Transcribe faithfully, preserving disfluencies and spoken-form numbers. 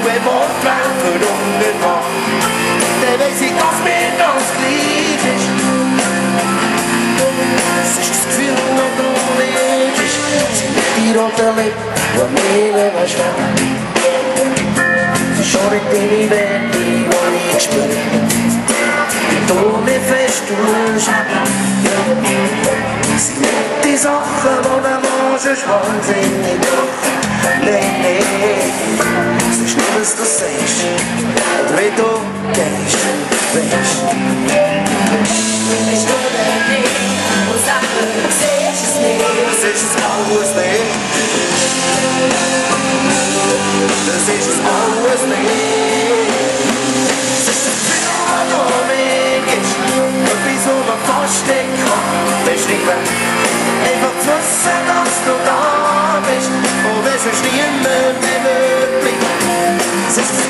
ein Wortwelt verwundert war, dann weiss ich, dass mir das gleich ist. Es ist das Gefühl, das du nicht ist. Sind nicht die roten Lippen, die mir leben stehen. Es ist schon nicht deine Werte, die ich spüre. Du mich fest tust. Es sind nicht die Sachen, die der Mann schon wahnsinnig macht. Nein, nein, es ist nicht, was du sagst, oder wie du gehst, weisst. Bist du der nicht, und sag mir, du siehst es nicht. Das ist es alles nicht. Das ist es alles nicht. Es ist das Gefühl, das du mir gibst, etwas, wo man fast nicht kann beschreiben. Einfach zu wissen, dass du da bist, und wenn sonst niemand mehr wirklich. Es ist